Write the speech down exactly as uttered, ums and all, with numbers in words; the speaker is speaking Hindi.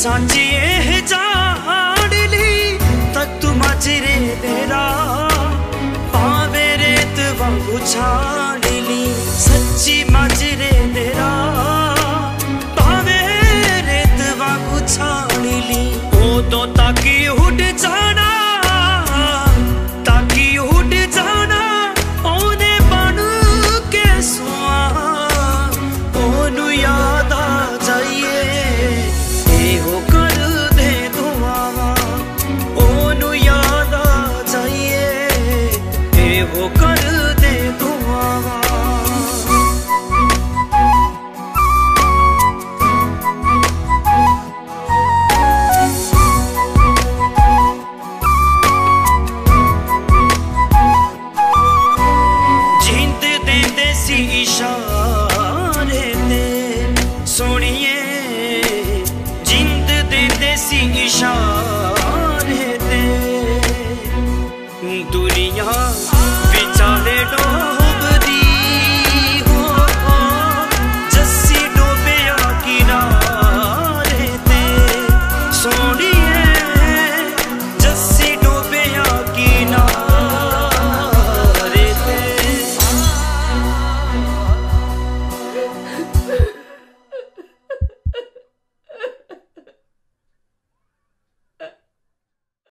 सांची ए जाड़ली तक तू मजरे मेरा पावे रेत वांगू छाड़ली सच्ची मजरे मेरा पावे रेत वांगू छाड़ली ओ तो ताकि उड़ जाना ताकि उड़ जाना ओने बन के सुआ ओनू याद आ जाइए ए हो कर दे दुआवा ओनू याद आ जाइए ए हो कर दे दुआवा। इशारे ते सोनिए जिंद दे देसी इशारे ते दुनिया विचाले डो